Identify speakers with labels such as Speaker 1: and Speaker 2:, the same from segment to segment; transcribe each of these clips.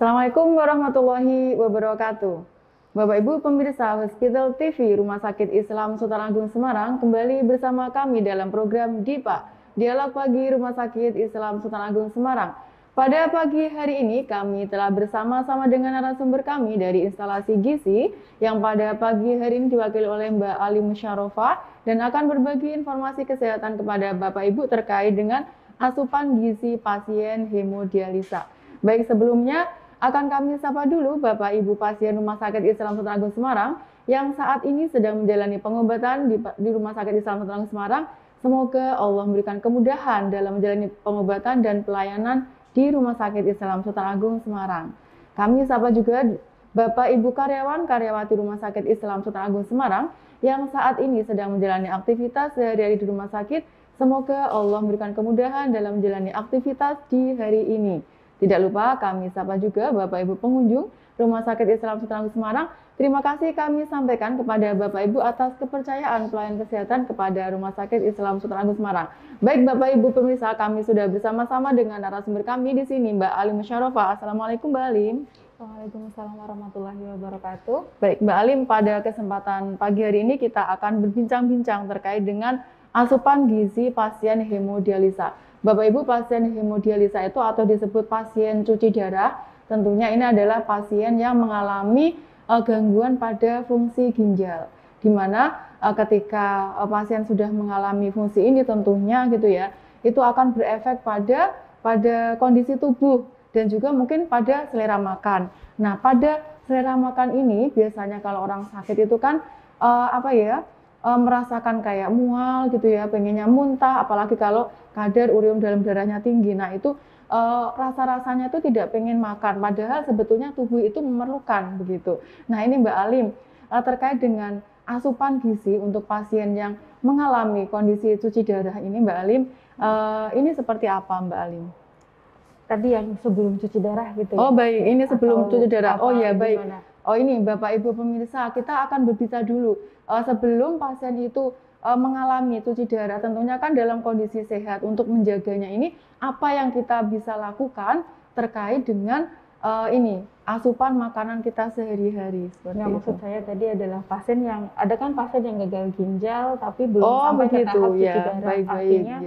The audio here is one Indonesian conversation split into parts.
Speaker 1: Assalamualaikum warahmatullahi wabarakatuh. Bapak Ibu pemirsa Hospital TV Rumah Sakit Islam Sultan Agung Semarang kembali bersama kami dalam program DIPA, Dialog Pagi Rumah Sakit Islam Sultan Agung Semarang. Pada pagi hari ini kami telah bersama-sama dengan narasumber kami dari instalasi gizi yang pada pagi hari ini diwakili oleh Mbak Ali Musyarofa dan akan berbagi informasi kesehatan kepada Bapak Ibu terkait dengan asupan gizi pasien hemodialisa. Baik, sebelumnya akan kami sapa dulu Bapak Ibu pasien Rumah Sakit Islam Sultan Agung Semarang yang saat ini sedang menjalani pengobatan di Rumah Sakit Islam Sultan Agung Semarang. Semoga Allah memberikan kemudahan dalam menjalani pengobatan dan pelayanan di Rumah Sakit Islam Sultan Agung Semarang. Kami sapa juga Bapak Ibu karyawan-karyawati Rumah Sakit Islam Sultan Agung Semarang yang saat ini sedang menjalani aktivitas sehari-hari di rumah sakit. Semoga Allah memberikan kemudahan dalam menjalani aktivitas di hari ini. Tidak lupa kami sapa juga Bapak Ibu pengunjung Rumah Sakit Islam Sultan Agung Semarang. Terima kasih kami sampaikan kepada Bapak Ibu atas kepercayaan pelayanan kesehatan kepada Rumah Sakit Islam Sultan Agung Semarang. Baik Bapak Ibu pemirsa, kami sudah bersama-sama dengan narasumber kami di sini, Mbak Ali Musyarofa. Assalamualaikum Mbak Alim.
Speaker 2: Waalaikumsalam warahmatullahi wabarakatuh.
Speaker 1: Baik Mbak Alim, pada kesempatan pagi hari ini kita akan berbincang-bincang terkait dengan asupan gizi pasien hemodialisa. Bapak Ibu, pasien hemodialisa itu atau disebut pasien cuci darah, tentunya ini adalah pasien yang mengalami gangguan pada fungsi ginjal. Di mana ketika pasien sudah mengalami fungsi ini tentunya gitu ya, itu akan berefek pada kondisi tubuh dan juga mungkin pada selera makan. Nah, pada selera makan ini biasanya kalau orang sakit itu kan merasakan kayak mual gitu ya, pengennya muntah, apalagi kalau kadar urium dalam darahnya tinggi. Nah itu rasa-rasanya itu tidak pengen makan, padahal sebetulnya tubuh itu memerlukan begitu. Nah ini Mbak Alim, terkait dengan asupan gizi untuk pasien yang mengalami kondisi cuci darah ini Mbak Alim, ini seperti apa Mbak Alim?
Speaker 2: Tadi yang sebelum cuci darah gitu ya?
Speaker 1: Oh baik, ini sebelum cuci darah. Oh ya baik.
Speaker 2: Gimana?
Speaker 1: Oh ini Bapak Ibu pemirsa, kita akan berbicara dulu sebelum pasien itu mengalami cuci darah, tentunya kan dalam kondisi sehat. Untuk menjaganya ini apa yang kita bisa lakukan terkait dengan asupan makanan kita sehari-hari.
Speaker 2: Maksud saya tadi adalah pasien yang ada kan pasien yang gagal ginjal tapi belum sampai ke tahap cuci darah. Artinya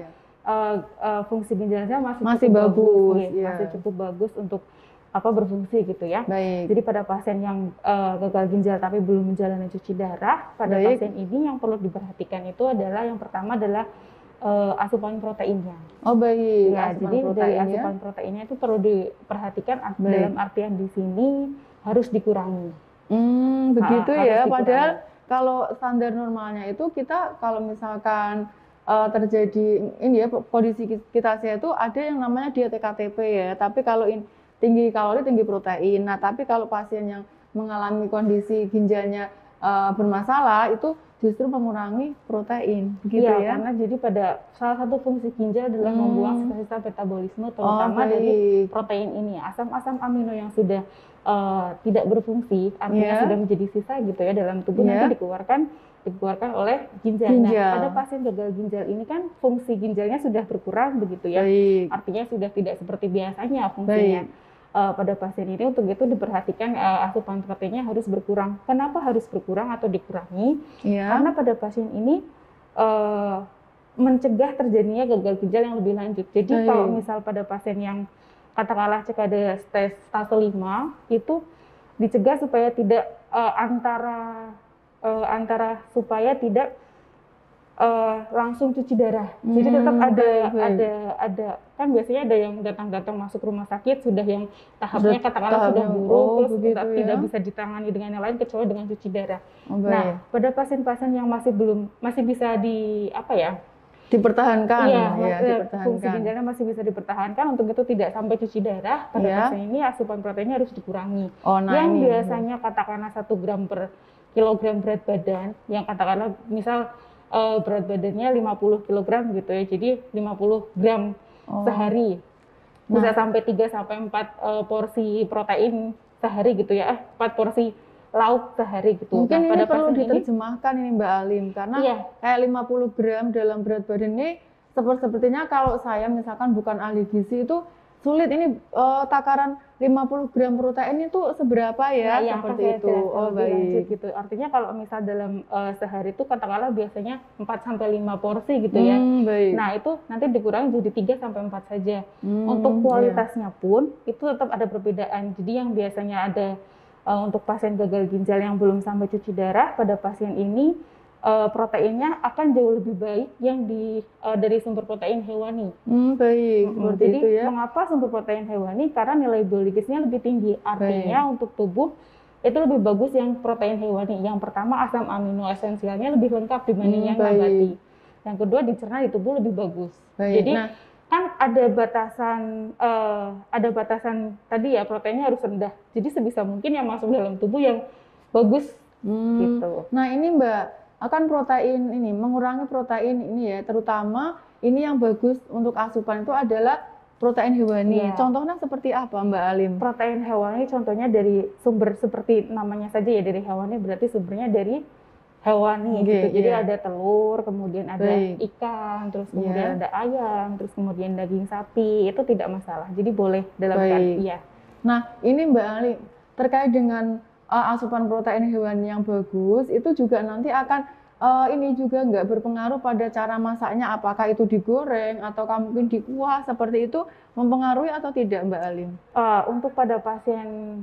Speaker 2: fungsi ginjalnya masih bagus, ya. Masih cukup bagus untuk berfungsi gitu ya.
Speaker 1: Baik.
Speaker 2: Jadi pada pasien yang gagal ginjal tapi belum menjalani cuci darah, pada pasien ini yang perlu diperhatikan itu adalah yang pertama adalah asupan proteinnya.
Speaker 1: Oh baik.
Speaker 2: Ya, jadi dari asupan proteinnya itu perlu diperhatikan dalam artian di sini harus dikurangi.
Speaker 1: Begitu ya. Padahal kalau standar normalnya itu kita kalau misalkan terjadi ini ya kondisi kita sehat itu ada yang namanya diet TKTP ya. Tapi kalau tinggi kalori, tinggi protein. Nah, tapi kalau pasien yang mengalami kondisi ginjalnya bermasalah, itu justru mengurangi protein, begitu ya?
Speaker 2: Karena jadi pada salah satu fungsi ginjal adalah membuang sisa-sisa metabolisme, terutama dari protein ini. Asam-asam amino yang sudah tidak berfungsi, artinya sudah menjadi sisa gitu ya dalam tubuh, nanti dikeluarkan oleh ginjal. Nah, pada pasien gagal ginjal ini kan fungsi ginjalnya sudah berkurang begitu ya. Artinya sudah tidak seperti biasanya fungsinya. Pada pasien ini untuk itu diperhatikan asupan proteinnya harus berkurang. Kenapa harus berkurang atau dikurangi? Karena pada pasien ini mencegah terjadinya gagal ginjal yang lebih lanjut. Jadi kalau misal pada pasien yang katakanlah CKD stage 5 itu dicegah supaya tidak supaya tidak langsung cuci darah. Jadi tetap ada kan biasanya ada yang datang masuk rumah sakit sudah yang tahapnya katakanlah sudah buruk, terus tidak bisa ditangani dengan yang lain kecuali dengan cuci darah. Nah, pada pasien-pasien yang masih bisa
Speaker 1: dipertahankan.
Speaker 2: Fungsi ginjalnya masih bisa dipertahankan, untuk itu tidak sampai cuci darah. Pada pasien ini asupan proteinnya harus dikurangi. Yang biasanya katakanlah 1 gram per kilogram berat badan, yang katakanlah misal berat badannya 50 kg gitu ya, jadi 50 gram sehari. Bisa sampai 3-4 porsi protein sehari gitu ya, 4 porsi lauk sehari gitu.
Speaker 1: Mungkin ini perlu diterjemahkan ini Mbak Alim, karena kayak 50 gram dalam berat badan ini sepertinya kalau saya misalkan bukan ahli gizi itu sulit ini takaran 50 gram protein itu seberapa ya?
Speaker 2: Nah,
Speaker 1: seperti itu. Oh, baik.
Speaker 2: Gitu. Artinya kalau misal dalam sehari itu katakanlah biasanya 4 sampai 5 porsi gitu ya.
Speaker 1: Baik.
Speaker 2: Nah, itu nanti dikurangi jadi 3 sampai 4 saja. Untuk kualitasnya pun itu tetap ada perbedaan. Jadi yang biasanya ada untuk pasien gagal ginjal yang belum sampai cuci darah, pada pasien ini proteinnya akan jauh lebih baik yang dari sumber protein hewani.
Speaker 1: Baik, seperti
Speaker 2: jadi
Speaker 1: itu ya.
Speaker 2: mengapa sumber protein hewani? Karena nilai biologisnya lebih tinggi. Artinya untuk tubuh itu lebih bagus yang protein hewani. Yang pertama, asam amino esensialnya lebih lengkap dibanding yang nabati. Yang kedua, dicerna di tubuh lebih bagus. Jadi kan ada batasan tadi ya, proteinnya harus rendah. Jadi sebisa mungkin yang masuk dalam tubuh yang bagus gitu.
Speaker 1: Nah ini Mbak, akan protein ini, mengurangi protein ini ya, terutama ini yang bagus untuk asupan itu adalah protein hewani. Contohnya seperti apa Mbak Alim?
Speaker 2: Protein hewani contohnya dari sumber seperti namanya saja ya, dari hewani, berarti sumbernya dari hewani gitu. Jadi ada telur, kemudian ada ikan, terus kemudian ada ayam, terus kemudian daging sapi, itu tidak masalah. Jadi boleh dalam ya.
Speaker 1: Nah ini Mbak Alim, terkait dengan asupan protein hewani yang bagus, itu juga nanti akan ini juga nggak berpengaruh pada cara masaknya, apakah itu digoreng atau mungkin dikuah, seperti itu mempengaruhi atau tidak Mbak Alim?
Speaker 2: Untuk pada pasien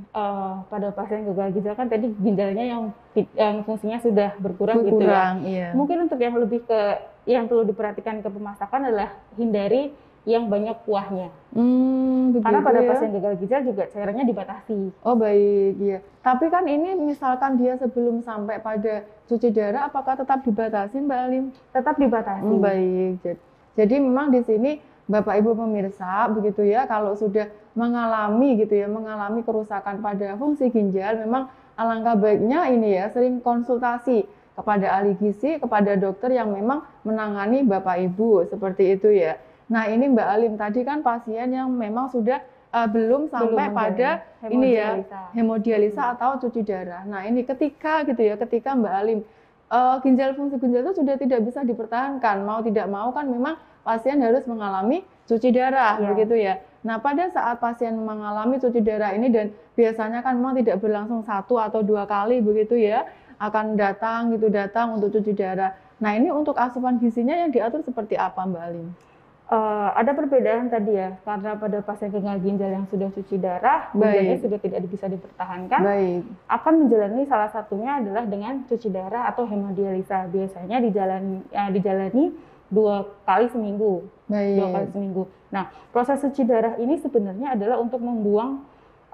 Speaker 2: gagal ginjal kan tadi ginjalnya yang fungsinya sudah berkurang gitu ya.
Speaker 1: Iya.
Speaker 2: Mungkin untuk yang lebih yang perlu diperhatikan ke pemasakan adalah hindari yang banyak kuahnya. Karena pada pasien gagal ginjal juga cairannya dibatasi. Oh
Speaker 1: baik, ya. Tapi kan ini misalkan dia sebelum sampai pada cuci darah, apakah tetap dibatasi Mbak Alim?
Speaker 2: Tetap dibatasi.
Speaker 1: Baik. Jadi memang di sini Bapak Ibu pemirsa begitu ya, kalau sudah mengalami kerusakan pada fungsi ginjal, memang alangkah baiknya ini ya sering konsultasi kepada ahli gizi, kepada dokter yang memang menangani Bapak Ibu seperti itu ya. Nah ini Mbak Alim tadi kan pasien yang memang sudah belum sampai pada ini ya hemodialisa atau cuci darah. Nah ini ketika Mbak Alim fungsi ginjal itu sudah tidak bisa dipertahankan, mau tidak mau kan memang pasien harus mengalami cuci darah begitu ya. Nah pada saat pasien mengalami cuci darah ini, dan biasanya kan memang tidak berlangsung 1 atau 2 kali begitu ya, akan datang untuk cuci darah. Nah ini untuk asupan gizinya yang diatur seperti apa Mbak Alim?
Speaker 2: Ada perbedaan tadi ya, karena pada pasien gagal ginjal yang sudah cuci darah, ginjalnya sudah tidak bisa dipertahankan, akan menjalani salah satunya adalah dengan cuci darah atau hemodialisa. Biasanya dijalani 2 kali seminggu. 2 kali seminggu. Nah, proses cuci darah ini sebenarnya adalah untuk membuang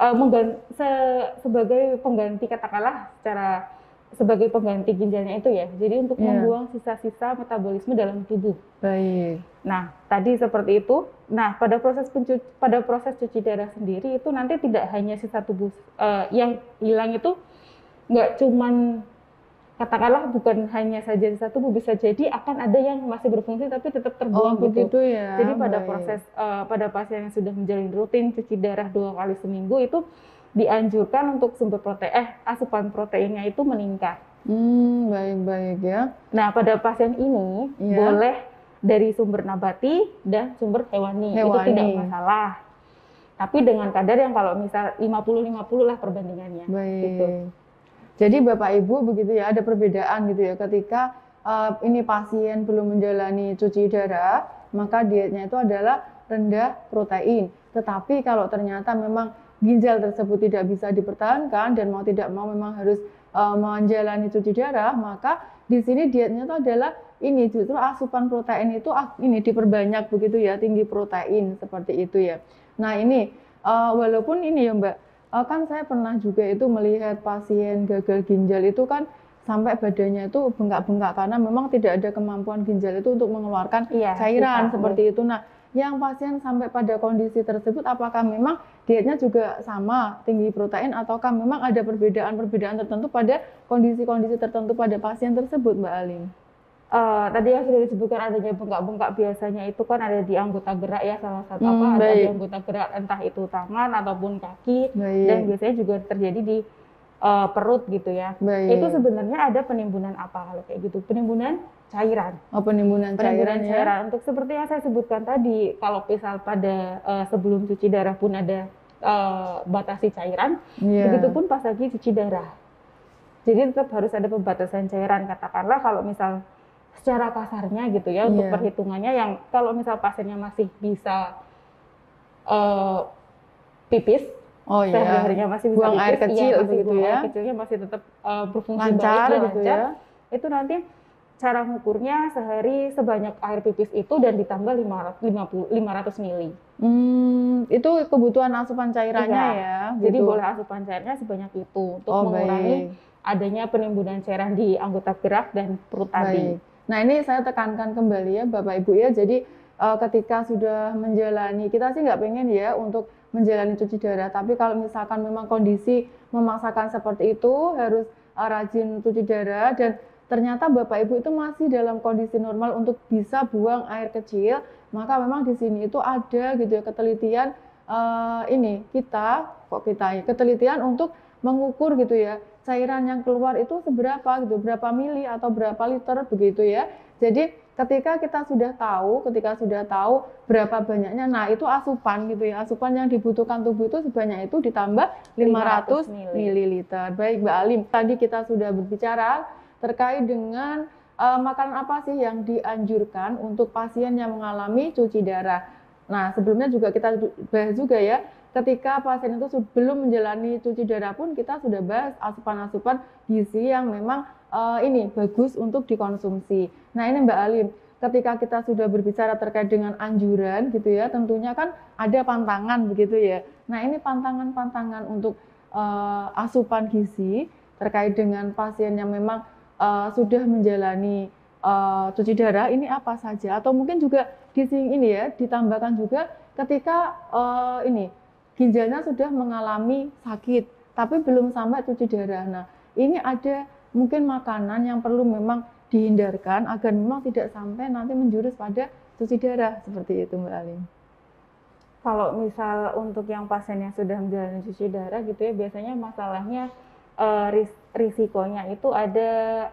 Speaker 2: sebagai pengganti, katakanlah sebagai pengganti ginjalnya itu ya. Jadi untuk membuang sisa-sisa metabolisme dalam tubuh. Nah, tadi seperti itu. Nah, pada proses cuci darah sendiri itu nanti tidak hanya sisa tubuh yang hilang itu, nggak cuman katakanlah bukan hanya saja sisa tubuh, bisa jadi akan ada yang masih berfungsi tapi tetap terbuang gitu.
Speaker 1: Ya.
Speaker 2: Jadi pada pasien yang sudah menjalani rutin cuci darah 2 kali seminggu itu dianjurkan untuk asupan proteinnya itu meningkat.
Speaker 1: Baik ya.
Speaker 2: Nah, pada pasien ini boleh dari sumber nabati dan sumber hewani. Itu tidak masalah. Tapi dengan kadar yang kalau misal 50-50 lah perbandingannya. Gitu.
Speaker 1: Jadi Bapak Ibu begitu ya, ada perbedaan gitu ya, ketika ini pasien belum menjalani cuci darah, maka dietnya itu adalah rendah protein. Tetapi kalau ternyata memang ginjal tersebut tidak bisa dipertahankan dan mau tidak mau memang harus menjalani cuci darah, maka di sini dietnya itu adalah ini, justru asupan protein itu ini diperbanyak begitu ya, tinggi protein seperti itu ya. Nah ini walaupun ini ya Mbak, kan saya pernah juga itu melihat pasien gagal ginjal itu kan sampai badannya itu bengkak-bengkak karena memang tidak ada kemampuan ginjal itu untuk mengeluarkan cairan seperti itu. Nah, yang pasien sampai pada kondisi tersebut, apakah memang dietnya juga sama tinggi protein ataukah memang ada perbedaan tertentu pada kondisi-kondisi tertentu pada pasien tersebut, Mbak Alim?
Speaker 2: Tadi yang sudah disebutkan adanya bengkak-bengkak biasanya itu kan ada di anggota gerak ya, salah satu ada di anggota gerak, entah itu tangan ataupun kaki, dan biasanya juga terjadi di perut gitu ya.
Speaker 1: Baik.
Speaker 2: Itu sebenarnya ada penimbunan apa kalau kayak gitu? Penimbunan cairan.
Speaker 1: Oh, penimbunan cairan ya.
Speaker 2: Untuk seperti yang saya sebutkan tadi, kalau misal pada sebelum cuci darah pun ada batasi cairan, begitupun pas lagi cuci darah. Jadi tetap harus ada pembatasan cairan. Katakanlah kalau misal secara kasarnya gitu ya, untuk perhitungannya yang kalau misal pasiennya masih bisa pipis, sehari-harinya masih bisa
Speaker 1: buang
Speaker 2: pipis,
Speaker 1: air kecil
Speaker 2: begitu ya, air kecilnya masih tetap berfungsi
Speaker 1: lancar,
Speaker 2: baik,
Speaker 1: gitu ya.
Speaker 2: Itu nanti cara mengukurnya sehari sebanyak air pipis itu dan ditambah 500 ml.
Speaker 1: Itu kebutuhan asupan cairannya ya.
Speaker 2: Jadi
Speaker 1: gitu.
Speaker 2: boleh asupan cairnya sebanyak itu untuk mengurangi adanya penimbunan cairan di anggota gerak dan perut tadi.
Speaker 1: Nah, ini saya tekankan kembali ya Bapak Ibu ya. Jadi ketika sudah menjalani, kita sih nggak pengen ya untuk menjalani cuci darah, tapi kalau misalkan memang kondisi memaksakan seperti itu, harus rajin cuci darah dan ternyata Bapak Ibu itu masih dalam kondisi normal untuk bisa buang air kecil, maka memang di sini itu ada gitu ya ketelitian ketelitian untuk mengukur gitu ya cairan yang keluar itu seberapa gitu, berapa mili atau berapa liter begitu ya. Jadi ketika sudah tahu berapa banyaknya, nah itu asupan gitu ya, asupan yang dibutuhkan tubuh itu sebanyak itu ditambah 500 ml. Baik Mbak Alim, tadi kita sudah berbicara terkait dengan makanan apa sih yang dianjurkan untuk pasien yang mengalami cuci darah. Nah sebelumnya juga kita bahas juga ya, ketika pasien itu sebelum menjalani cuci darah pun kita sudah bahas asupan-asupan gizi yang memang ini bagus untuk dikonsumsi. Nah ini Mbak Alim, ketika kita sudah berbicara terkait dengan anjuran gitu ya, tentunya kan ada pantangan begitu ya. Nah ini pantangan-pantangan untuk asupan gizi terkait dengan pasien yang memang sudah menjalani cuci darah ini apa saja, atau mungkin juga di sini ini ya ditambahkan juga ketika ginjalnya sudah mengalami sakit tapi belum sampai cuci darah. Nah ini ada mungkin makanan yang perlu memang dihindarkan agar memang tidak sampai nanti menjurus pada cuci darah seperti itu Mbak Alim.
Speaker 2: Kalau misal untuk yang pasien yang sudah menjalani cuci darah gitu ya, biasanya masalahnya risikonya itu ada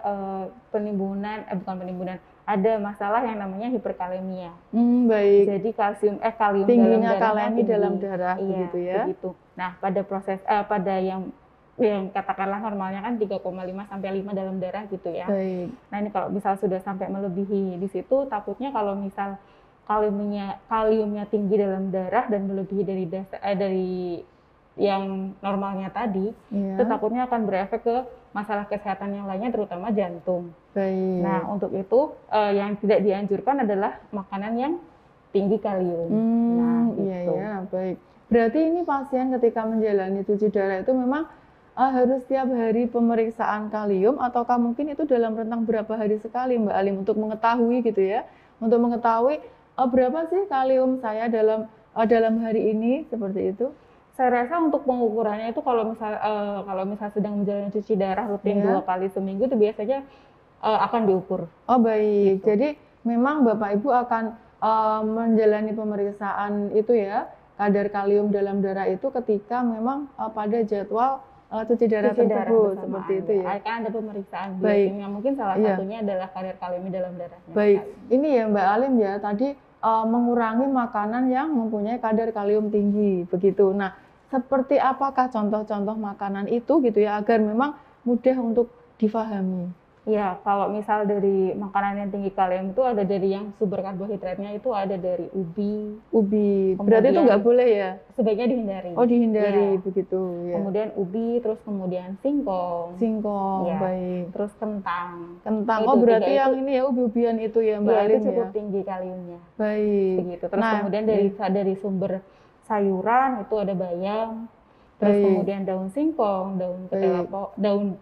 Speaker 2: ada masalah yang namanya hiperkalemia.
Speaker 1: Baik.
Speaker 2: Jadi kalium
Speaker 1: tingginya kalemi dalam darah begitu ya.
Speaker 2: Begitu. Nah, pada proses pada yang katakanlah normalnya kan 3,5 sampai 5 dalam darah gitu ya.
Speaker 1: Baik.
Speaker 2: Nah, ini kalau misal sudah sampai melebihi di situ, takutnya kalau misal kaliumnya tinggi dalam darah dan melebihi dari yang normalnya tadi, itu takutnya akan berefek ke masalah kesehatan yang lainnya, terutama jantung.
Speaker 1: Baik.
Speaker 2: Nah, untuk itu yang tidak dianjurkan adalah makanan yang tinggi kalium.
Speaker 1: Iya, baik. Berarti ini pasien ketika menjalani cuci darah itu memang harus setiap hari pemeriksaan kalium, ataukah mungkin itu dalam rentang berapa hari sekali Mbak Alim untuk mengetahui gitu ya, untuk mengetahui berapa sih kalium saya dalam hari ini seperti itu?
Speaker 2: Saya rasa untuk pengukurannya itu kalau misal sedang menjalani cuci darah rutin 2 kali seminggu itu biasanya akan diukur.
Speaker 1: Oh baik, gitu. Jadi memang Bapak Ibu akan menjalani pemeriksaan itu ya, kadar kalium dalam darah itu ketika memang pada jadwal cuci darah tersebut seperti itu ya.
Speaker 2: Akan ada pemeriksaan biasanya, mungkin salah satunya adalah kadar kalium dalam darahnya.
Speaker 1: Baik, ini ya Mbak Alim ya, tadi mengurangi makanan yang mempunyai kadar kalium tinggi begitu. Nah, seperti apakah contoh-contoh makanan itu gitu ya, agar memang mudah untuk difahami?
Speaker 2: Ya, kalau misal dari makanan yang tinggi kalium itu ada dari yang sumber karbohidratnya itu ada dari ubi.
Speaker 1: Berarti itu nggak boleh ya?
Speaker 2: Sebaiknya dihindari.
Speaker 1: Oh dihindari begitu. Ya.
Speaker 2: Kemudian ubi, terus kemudian singkong.
Speaker 1: Ya. Baik.
Speaker 2: Terus kentang.
Speaker 1: Oh berarti yang ini ya ubi-ubian itu ya Mbak Alim ya?
Speaker 2: Itu cukup tinggi kaliumnya.
Speaker 1: Baik.
Speaker 2: Begitu. Terus kemudian dari sumber sayuran itu ada bayam. Terus kemudian daun singkong, daun ketela,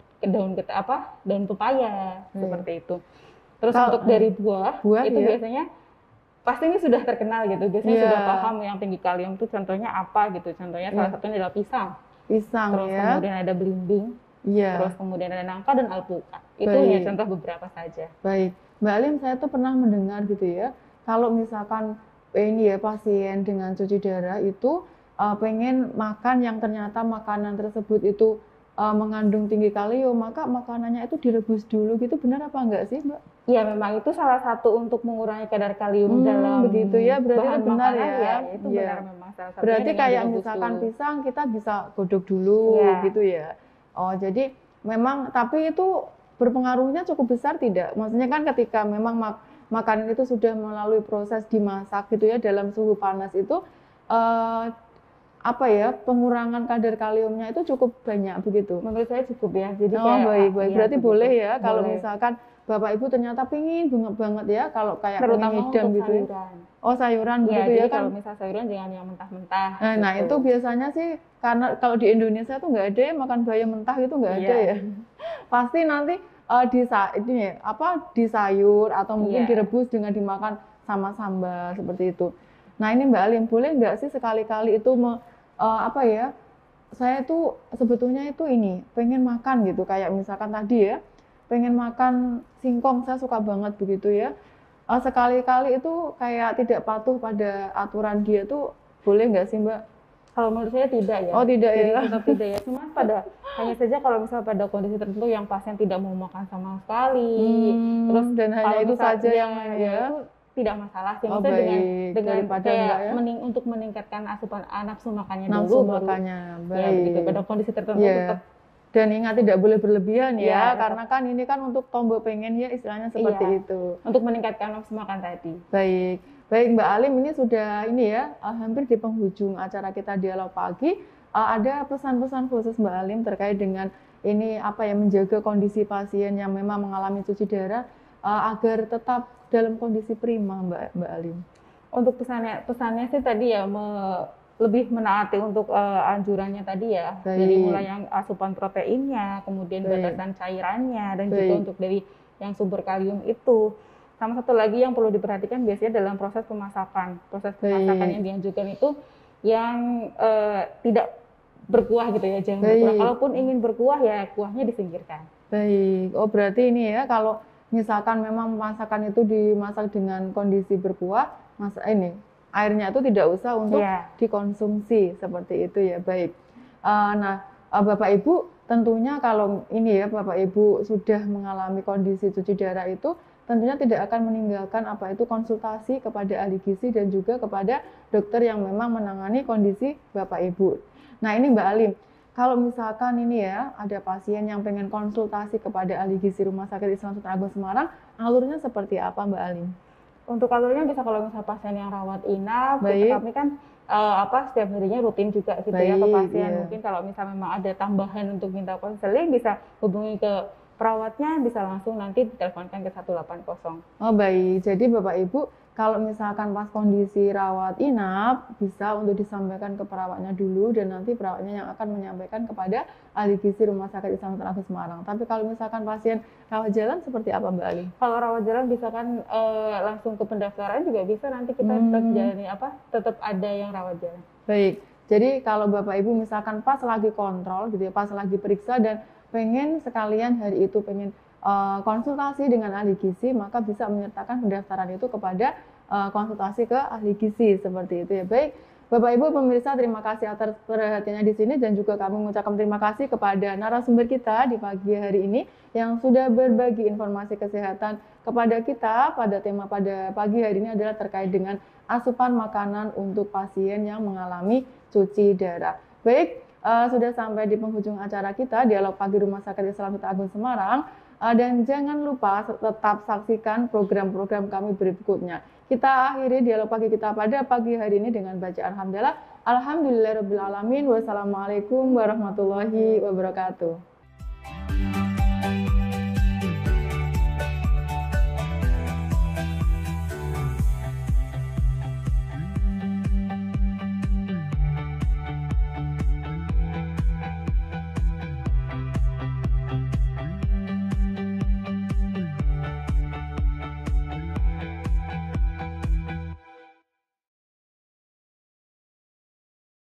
Speaker 2: daun pepaya seperti itu. Terus untuk dari buah itu biasanya pasti ini sudah terkenal gitu. Biasanya sudah paham yang tinggi kalium itu contohnya apa gitu. Contohnya salah satunya adalah pisang. Terus kemudian ada belimbing. Terus kemudian ada nangka dan alpukat. Itu hanya contoh beberapa saja.
Speaker 1: Baik. Mbak Alim, saya tuh pernah mendengar gitu ya. Kalau misalkan ini ya pasien dengan cuci darah itu pengen makan yang ternyata makanan tersebut itu mengandung tinggi kalium, maka makanannya itu direbus dulu gitu, benar apa enggak sih, Mbak?
Speaker 2: Iya, memang itu salah satu untuk mengurangi kadar kalium dalam
Speaker 1: begitu ya, berarti
Speaker 2: bahan
Speaker 1: itu benar
Speaker 2: makanan,
Speaker 1: ya.
Speaker 2: itu
Speaker 1: Iya.
Speaker 2: benar memang salah satunya
Speaker 1: Berarti
Speaker 2: dengan
Speaker 1: kayak
Speaker 2: direbus
Speaker 1: misalkan
Speaker 2: dulu.
Speaker 1: pisang kita bisa godok dulu
Speaker 2: Iya.
Speaker 1: gitu ya. Oh, jadi memang tapi itu berpengaruhnya cukup besar tidak? Maksudnya kan ketika memang makanan itu sudah melalui proses dimasak gitu ya dalam suhu panas itu apa ya, pengurangan kadar kaliumnya itu cukup banyak begitu?
Speaker 2: Menurut saya cukup ya. Jadi
Speaker 1: baik.
Speaker 2: iya,
Speaker 1: Berarti
Speaker 2: begitu.
Speaker 1: boleh ya kalau
Speaker 2: Boleh.
Speaker 1: misalkan Bapak Ibu ternyata pingin banget ya kalau kayak
Speaker 2: Terutama
Speaker 1: pengen hidang
Speaker 2: untuk
Speaker 1: gitu.
Speaker 2: sayuran.
Speaker 1: Oh, sayuran
Speaker 2: Iya,
Speaker 1: begitu ya
Speaker 2: jadi
Speaker 1: kan.
Speaker 2: kalau misal sayuran jangan yang mentah-mentah.
Speaker 1: Nah,
Speaker 2: gitu.
Speaker 1: itu biasanya sih karena kalau di Indonesia tuh nggak ada ya makan bayam mentah itu nggak ada
Speaker 2: Iya.
Speaker 1: ya. Pasti nanti di sayur atau mungkin
Speaker 2: Iya.
Speaker 1: direbus dengan dimakan sama sambal seperti itu. Nah, ini Mbak Alim, boleh nggak sih sekali-kali itu saya tuh sebetulnya itu pengen makan gitu, kayak misalkan tadi ya, pengen makan singkong, saya suka banget begitu ya. Sekali-kali itu kayak tidak patuh pada aturan dia tuh boleh nggak sih, Mbak?
Speaker 2: Kalau menurut saya tidak ya.
Speaker 1: Oh, tidak
Speaker 2: Jadi
Speaker 1: ya.
Speaker 2: tetap tidak ya. Cuma hanya saja kalau misal pada kondisi tertentu yang pasien tidak mau makan sama sekali, terus
Speaker 1: dan hanya
Speaker 2: kalau
Speaker 1: itu
Speaker 2: misal
Speaker 1: saja
Speaker 2: dia
Speaker 1: yang
Speaker 2: ya itu tidak masalah sih.
Speaker 1: Oh,
Speaker 2: Maksudnya dengan
Speaker 1: baik. Daripada enggak ya.
Speaker 2: untuk meningkatkan asupan nafsu makannya
Speaker 1: Nafsu
Speaker 2: dulu
Speaker 1: makannya,
Speaker 2: baru ya begitu. Pada kondisi tertentu
Speaker 1: Iya.
Speaker 2: tetap.
Speaker 1: Dan ingat tidak boleh berlebihan ya,
Speaker 2: Iya,
Speaker 1: karena kan ini kan untuk tombol pengen ya istilahnya seperti
Speaker 2: Iya.
Speaker 1: itu.
Speaker 2: Untuk meningkatkan nafsu makan tadi.
Speaker 1: Baik. Baik Mbak Alim, ini sudah hampir di penghujung acara kita dialog pagi. Ada pesan-pesan khusus Mbak Alim terkait dengan menjaga kondisi pasien yang memang mengalami cuci darah agar tetap dalam kondisi prima, Mbak Alim.
Speaker 2: Untuk pesannya sih tadi ya lebih menaati untuk anjurannya tadi ya.
Speaker 1: Baik.
Speaker 2: Dari mulai yang asupan proteinnya, kemudian batasan cairannya, dan juga untuk dari yang sumber kalium itu. Sama satu lagi yang perlu diperhatikan biasanya dalam proses pemasakan. Proses pemasakan yang dianjurkan itu yang tidak berkuah gitu ya, jangan berkuah. Kalaupun ingin berkuah ya kuahnya disingkirkan. Baik.
Speaker 1: Oh, berarti ini ya kalau misalkan memang masakan itu dimasak dengan kondisi berkuah, airnya itu tidak usah untuk dikonsumsi seperti itu ya. Baik. Bapak Ibu tentunya kalau Bapak Ibu sudah mengalami kondisi cuci darah itu tentunya tidak akan meninggalkan konsultasi kepada ahli gizi dan juga kepada dokter yang memang menangani kondisi Bapak Ibu. Nah, ini Mbak Alim, kalau misalkan ada pasien yang pengen konsultasi kepada ahli gizi Rumah Sakit Islam Sultan Agung Semarang, alurnya seperti apa Mbak Alim?
Speaker 2: Untuk alurnya bisa kalau misal pasien yang rawat inap, kami kan setiap harinya rutin juga gitu ya ke pasien. Iya. Mungkin kalau misal memang ada tambahan untuk minta konseling bisa hubungi ke perawatnya, bisa langsung nanti diteleponkan ke 180.
Speaker 1: Oh, baik. Jadi Bapak Ibu kalau misalkan pas kondisi rawat inap bisa untuk disampaikan ke perawatnya dulu dan nanti perawatnya yang akan menyampaikan kepada ahli gizi Rumah Sakit Islam Sultan Agung Semarang. Tapi kalau misalkan pasien rawat jalan seperti apa Mbak Ali?
Speaker 2: Kalau rawat jalan bisa kan langsung ke pendaftaran juga bisa, nanti kita tetap ada yang rawat jalan.
Speaker 1: Baik. Jadi kalau Bapak Ibu misalkan pas lagi kontrol gitu ya, pas lagi periksa dan pengen sekalian hari itu pengen konsultasi dengan ahli gizi, maka bisa menyertakan pendaftaran itu kepada konsultasi ke ahli gizi seperti itu ya. Baik, Bapak Ibu pemirsa, terima kasih atas perhatiannya di sini dan juga kami mengucapkan terima kasih kepada narasumber kita di pagi hari ini yang sudah berbagi informasi kesehatan kepada kita. Pada tema pada pagi hari ini adalah terkait dengan asupan makanan untuk pasien yang mengalami cuci darah. Baik, sudah sampai di penghujung acara kita Dialog Pagi Rumah Sakit Islam Sultan Agung Semarang. Dan jangan lupa tetap saksikan program-program kami berikutnya. Kita akhiri dialog pagi kita pada pagi hari ini dengan bacaan hamdalah. Alhamdulillahirabbil alamin. Wassalamualaikum warahmatullahi wabarakatuh.